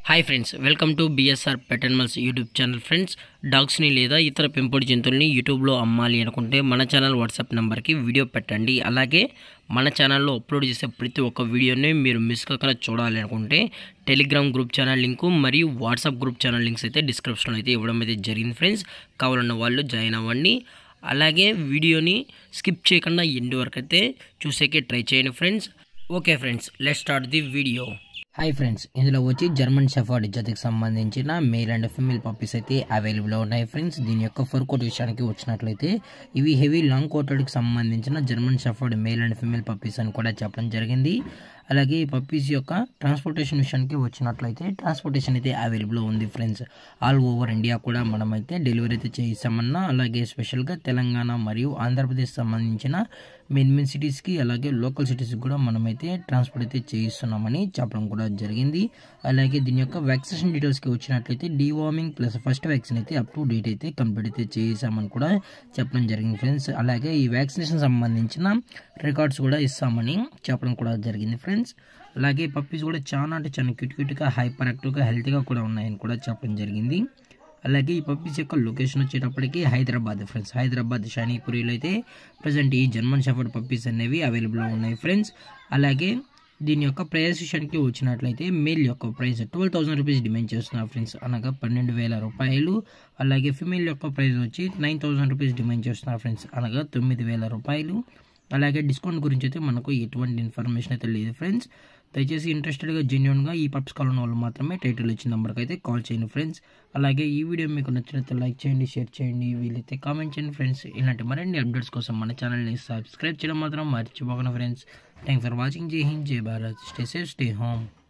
Hi friends, welcome to BSR pet animals YouTube channel. Friends, డాగ్స్ని లేదా ఇతర పెంపుడు జంతువుల్ని యూట్యూబ్లో అమ్మాలి అనుకుంటే మన ఛానల్ వాట్సాప్ నెంబర్కి వీడియో పెట్టండి. అలాగే మన ఛానల్లో అప్లోడ్ చేసే ప్రతి ఒక్క వీడియోని మీరు మిస్ కాకుండా చూడాలి అనుకుంటే టెలిగ్రామ్ గ్రూప్ ఛానల్ లింకు మరియు వాట్సాప్ గ్రూప్ ఛానల్ లింక్స్ అయితే డిస్క్రిప్షన్లో అయితే ఇవ్వడం అయితే జరిగింది ఫ్రెండ్స్. కావాలన్న వాళ్ళు జాయిన్ అవ్వండి. అలాగే వీడియోని స్కిప్ చేయకుండా ఎండ్ వరకు అయితే చూసేకే ట్రై చేయండి friends. Okay friends, let's start the video. Hi friends, ఇందులో వచ్చి జర్మన్ షెఫర్డ్ జాతికి సంబంధించిన మేల్ అండ్ ఫీమేల్ పప్పీస్ అయితే అవైలబుల్లో ఉన్నాయి ఫ్రెండ్స్. దీని యొక్క ఫర్ కోట్ విషయానికి వచ్చినట్లయితే ఇవి హెవీ లాంగ్ కోటెడ్కి సంబంధించిన German shepherd male and female puppies అని కూడా చెప్పడం జరిగింది. అలాగే ఈ పప్పీస్ యొక్క ట్రాన్స్పోర్టేషన్ విషయానికి వచ్చినట్లయితే ట్రాన్స్పోర్టేషన్ అయితే అవైలబుల్లో ఉంది ఫ్రెండ్స్. ఆల్ ఓవర్ ఇండియా కూడా మనమైతే డెలివరీ అయితే చేసామన్నా, అలాగే స్పెషల్గా తెలంగాణ మరియు ఆంధ్రప్రదేశ్ సంబంధించిన మెయిన్ సిటీస్కి అలాగే లోకల్ సిటీస్కి కూడా మనమైతే ట్రాన్స్పోర్ట్ అయితే చేయిస్తున్నామని చెప్పడం కూడా జరిగింది. అలాగే దీని యొక్క వ్యాక్సినేషన్ డీటెయిల్స్కి వచ్చినట్లయితే డీవార్మింగ్ ప్లస్ ఫస్ట్ వ్యాక్సిన్ అయితే అప్ టు డేట్ అయితే కంప్లీట్ అయితే చేసామని కూడా చెప్పడం జరిగింది ఫ్రెండ్స్. అలాగే ఈ వ్యాక్సినేషన్ సంబంధించిన రికార్డ్స్ కూడా ఇస్తామని చెప్పడం కూడా జరిగింది ఫ్రెండ్స్. అలాగే పప్పీస్ కూడా చాలా అంటే చాలా క్యూట్గా హైపర్ యాక్టివ్గా హెల్తీగా కూడా ఉన్నాయని కూడా చెప్పడం జరిగింది. అలాగే ఈ పప్పీస్ యొక్క లొకేషన్ వచ్చేటప్పటికి హైదరాబాద్ ఫ్రెండ్స్. హైదరాబాద్ షానీపురిలో అయితే ప్రజెంట్ ఈ జర్మన్ షెఫర్డ్ పప్పీస్ అనేవి అవైలబుల్లో ఉన్నాయి ఫ్రెండ్స్. అలాగే దీని యొక్క ప్రైస్ విషయానికి వచ్చినట్లయితే మేల్ యొక్క ప్రైస్ 12,000 రూపీస్ డిమాండ్ చేస్తున్నారు ఫ్రెండ్స్, అనగా 12,000 రూపాయలు. అలాగే ఫిమేల్ యొక్క ప్రైస్ వచ్చి 9,000 రూపీస్ డిమాండ్ చేస్తున్నారు ఫ్రెండ్స్, అనగా 9,000 రూపాయలు. అలాగే డిస్కౌంట్ గురించి అయితే మనకు ఎటువంటి ఇన్ఫర్మేషన్ అయితే లేదు ఫ్రెండ్స్. దయచేసి ఇంట్రెస్టెడ్గా జెన్యున్గా ఈ పప్స్ కాల్ ఉన్న వాళ్ళు మాత్రమే టైటిల్ ఇచ్చిన నెంబర్కి అయితే కాల్ చేయండి ఫ్రెండ్స్. అలాగే ఈ వీడియో మీకు నచ్చినట్లయితే లైక్ చేయండి, షేర్ చేయండి, వీలైతే కామెంట్ చేయండి ఫ్రెండ్స్. ఇలాంటి మరిన్ని అప్డేట్స్ కోసం మన ఛానల్ని సబ్స్క్రైబ్ చేయడం మాత్రం మర్చిపోకండి ఫ్రెండ్స్. Thanks for watching. జై హింద్, జై Bharat. Stay safe, stay home.